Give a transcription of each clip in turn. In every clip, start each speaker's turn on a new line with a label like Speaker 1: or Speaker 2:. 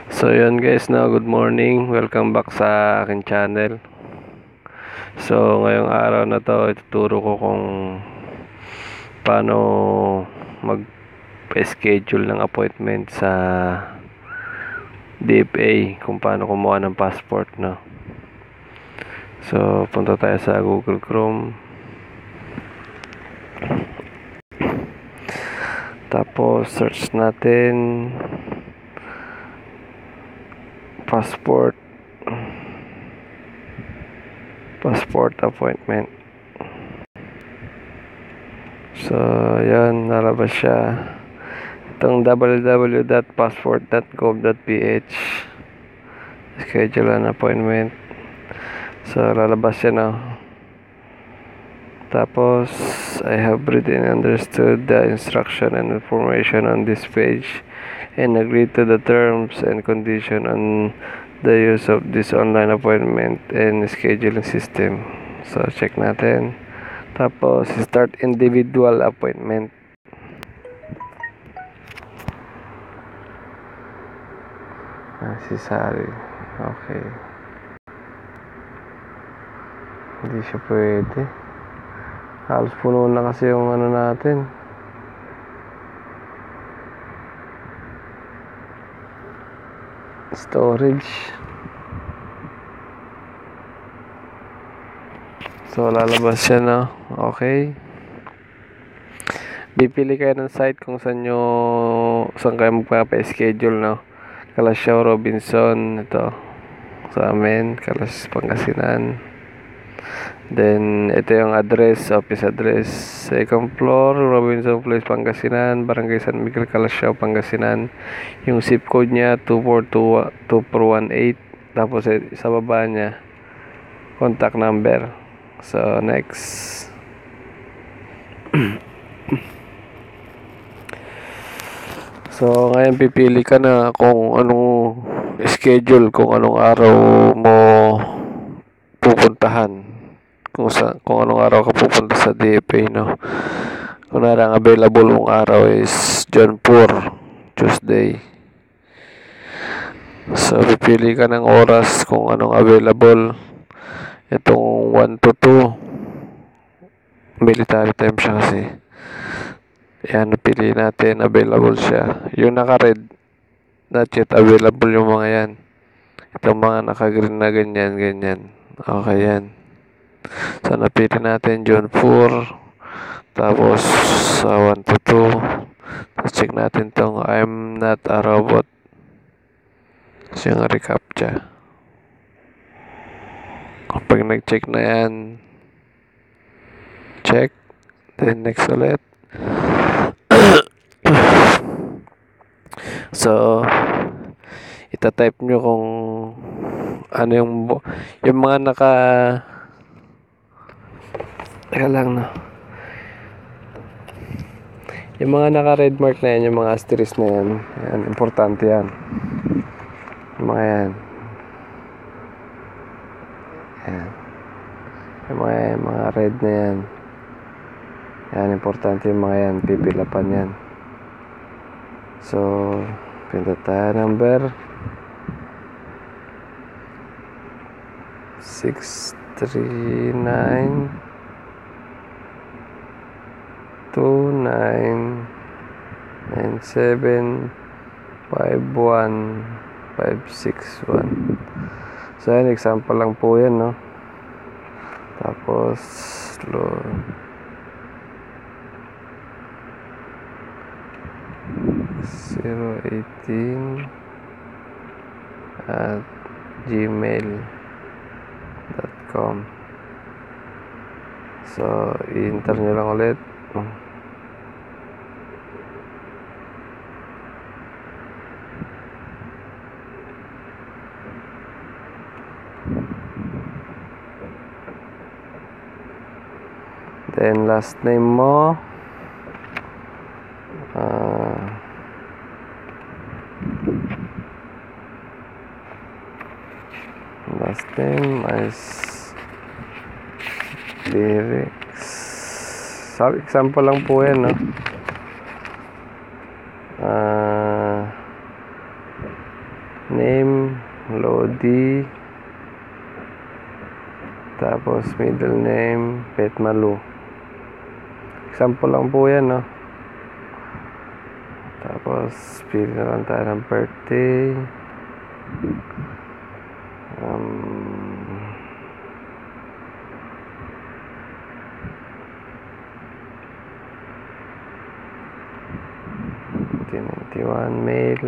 Speaker 1: So yun guys, no, good morning, welcome back sa akin channel. So ngayong araw na to, ituturo ko kung paano mag-schedule ng appointment sa DFA, kung paano kumuha ng passport, no. So punta tayo sa Google Chrome, tapos search natin passport appointment. So yan, nalabas siya itong www.passport.gov.ph, schedule an appointment. So lalabas siya na. Tapos I have read and understood the instruction and information on this page and agreed to the terms and condition on the use of this online appointment and scheduling system. So check natin. Tapos start individual appointment. Si Sari. Okay. Hindi siya pwede. Halos puno na kasi yung ano natin. Storage. So lalabas siya na. Okay. Bipili kayo ng site kung saan kayo magpapa-schedule, no. Kalasyaw, Robinson, ito sa amin, Kalas, Pangasinan. Then ito yung address, office address, 2nd floor, Robinson Place, Pangasinan, Barangay San Miguel, Kalasyaw, Pangasinan. Yung zip code niya 2422418. Tapos sa baba niya contact number. So next. So ngayon pipili ka na kung anong schedule, kung anong araw mo pupuntahan, kung anong araw ka pupunta sa DFA, no. Kung ang available mong araw is John 4, Tuesday. So pipili ka ng oras kung anong available. Itong 1 to 2 military time siya kasi. Yan, napili natin, available siya. Yung naka-red, not yet available yung mga yan. Itong mga naka-green na ganyan. Okay yan. So napili natin John 4. Tapos 1 to 2. Tapos check natin tong I'm not a robot. So yung recaptcha. Kapag nag-check na yan, check, then next ulit. So ita-type nyo kung ano yung mga teka lang, no. Yung mga naka-red mark na yan, yung mga asterisk na yan, importante yan. Yung mga yan. Yan. Yung mga red na yan. Yan, importante yung mga yan. Pipilapan yan. So, pindot tayo number 639 2997 51 561. So yan, example lang po yan, no. Tapos 018@gmail.com. So i-enter nyo lang ulit. Then last name mo, last name is lyrics. Example lang po yan, no. Name, Lodi. Tapos middle name, Petmalu. Example lang po yan, no? Tapos pili na lang tayo ng birthday. 1991 male.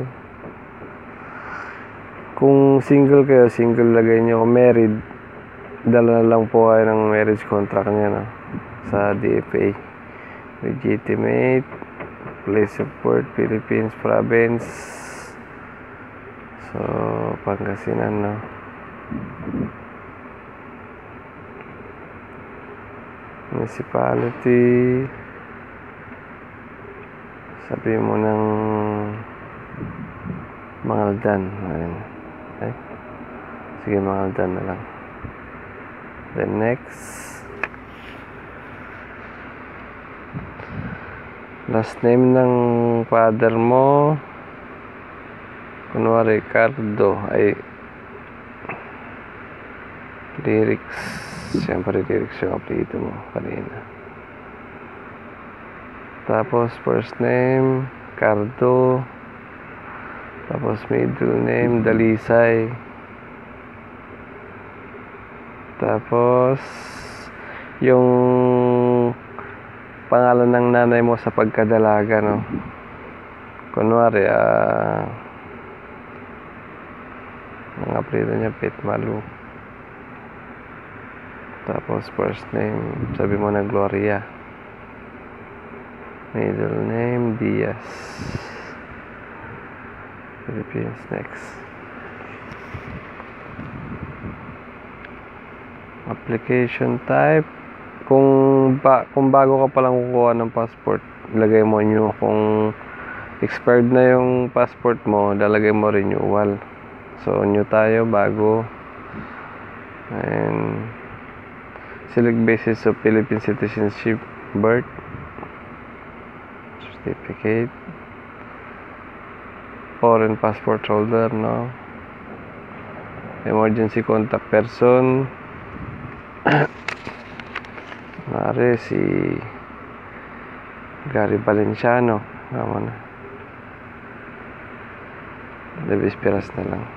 Speaker 1: Kung single kayo, single lagay nyo. Kung married, dala na lang po kayo ng marriage contract niya, no? Sa DFA. Legitimate, place of birth, Philippines province. So, Pangasinan, no? Municipality. Sabi mo ng Mangaldan. Ayun. Okay. Sige, Mangaldan na lang. Then next. Last name ng father mo. Kunwari, Ricardo. Ay, lyrics. Siyempre, lyrics yung apelyido mo kanina. Tapos, first name, Cardo. Tapos, middle name, Dalisay. Tapos, yung pangalan ng nanay mo sa pagkadalaga, no? Kunwari, ang apelyido niya, Petmalu. Tapos, first name, sabi mo na Gloria. Middle name, Diaz. Philippines, next. Application type. Kung bago ka palang kukuha ng passport, ilagay mo new. Kung expired na yung passport mo, lalagay mo renewal. So, new tayo, bago. And select basis of Philippine citizenship, birth, certificate, foreign passport holder, no? Emergency contact person. Mare si Gary Valenciano. Tama na. Davis Piras na lang.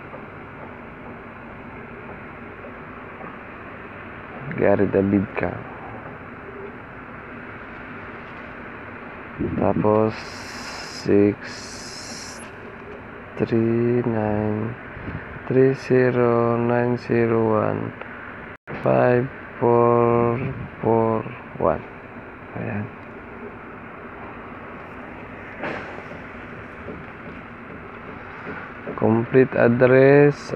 Speaker 1: Gary David ka. Tapos 63909015441. Ayan. Complete address.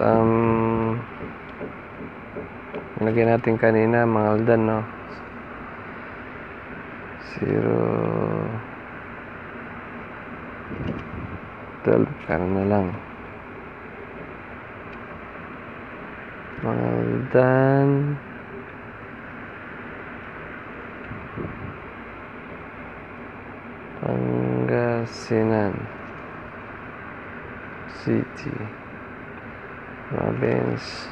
Speaker 1: Lagyan natin kanina, Mangaldan, no? 012, kanan na lang. Mangaldan, Pangasinan City, Province,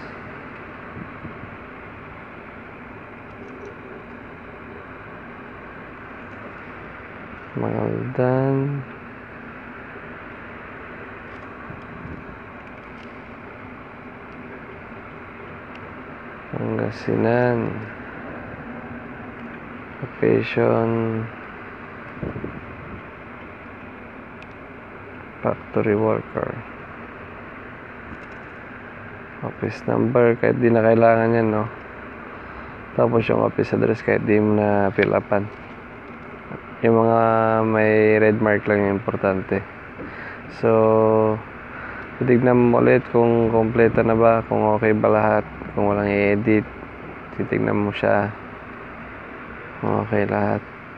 Speaker 1: Mangaldan, Pangasinan. Occupation, factory worker. Office number, kahit di na kailangan yan, no? Tapos yung office address, kahit di mo na fill upan. Yung mga may red mark lang yung importante. So, titignan mo ulit kung kompleto na ba, kung okay ba lahat, kung walang i-edit. Titignan mo siya kung okay lahat.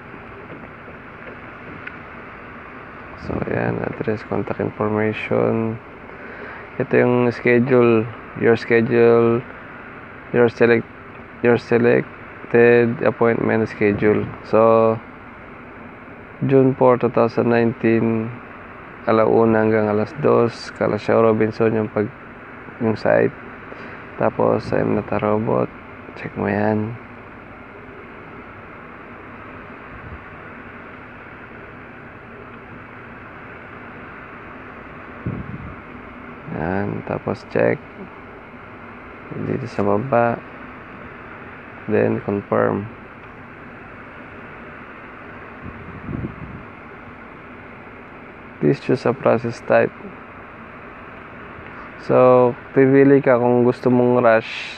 Speaker 1: So, ayan, address, contact information. Ito yung schedule, your selected appointment schedule. So, June 4, 2019, alauna hanggang alas 2, Kalasyaw Robinson yung site. Tapos sa Mnata Robot, check mo yan. Yan, tapos check dito sa baba, then confirm. Please choose a process type. So, pipili ka kung gusto mong rush,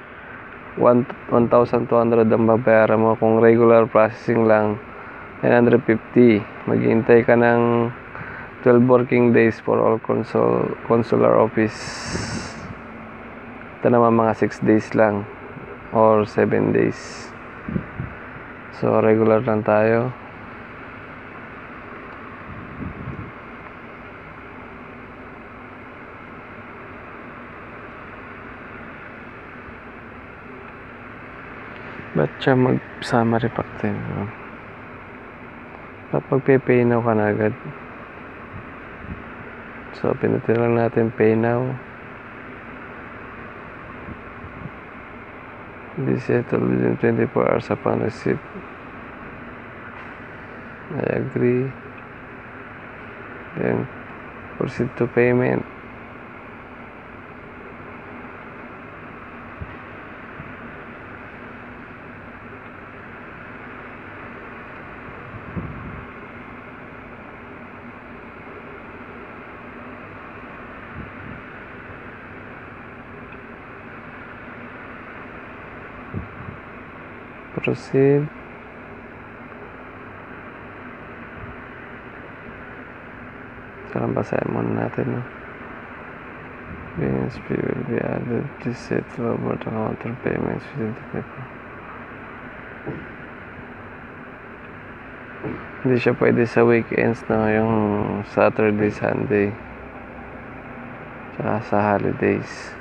Speaker 1: 1,200 ang babayaran mo. Kung regular processing lang, 950. Maghihintay ka ng 12 working days for all consular office. Ito naman mga 6 days lang or 7 days. So, regular lang tayo. Ba't siya mag-summary pack din? Ba't magpe-pay now ka na agad? So, pinutin lang natin pay now. Be settled within 24 hours upon receipt. I agree. Then, proceed to payment. Proceed. Sekarang basahin muna natin, no? BNSP will be added to set robot counter payments within the paper. Hindi siya pwede sa weekends, no? Yung Saturday, Sunday, tsaka sa holidays.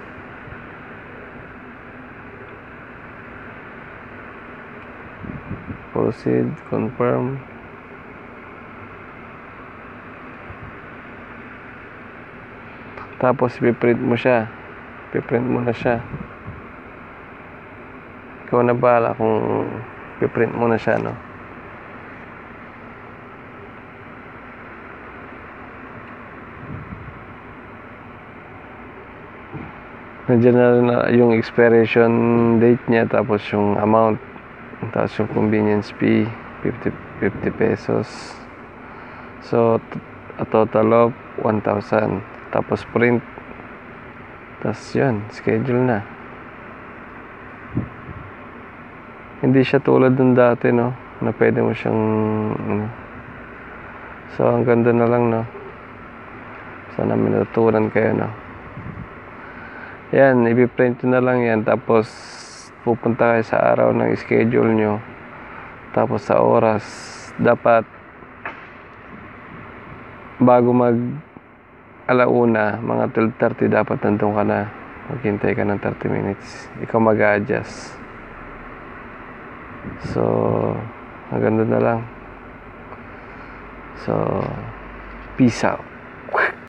Speaker 1: Proceed, confirm. Tapos ipiprint mo siya. Ipiprint mo na siya. Ikaw na bahala kung ipiprint mo na siya, no? Nandiyan na rin yung expiration date niya, tapos yung amount, tapos yung convenience fee, 50 pesos. So, a total of 1,000. Tapos print. Tapos yun, schedule na. Hindi siya tulad ng dati, no? Na pwede mo siyang, So, ang ganda na lang, no? Sana may natutunan kayo, no? Yan, ipiprint na lang yan. Tapos, pupunta kayo sa araw ng schedule nyo. Tapos sa oras, dapat bago alauna, mga 12:30 dapat nandun ka na. Maghintay ka ng 30 minutes. Ikaw mag-a-adjust. So, hanggang doon na lang. So, peace out.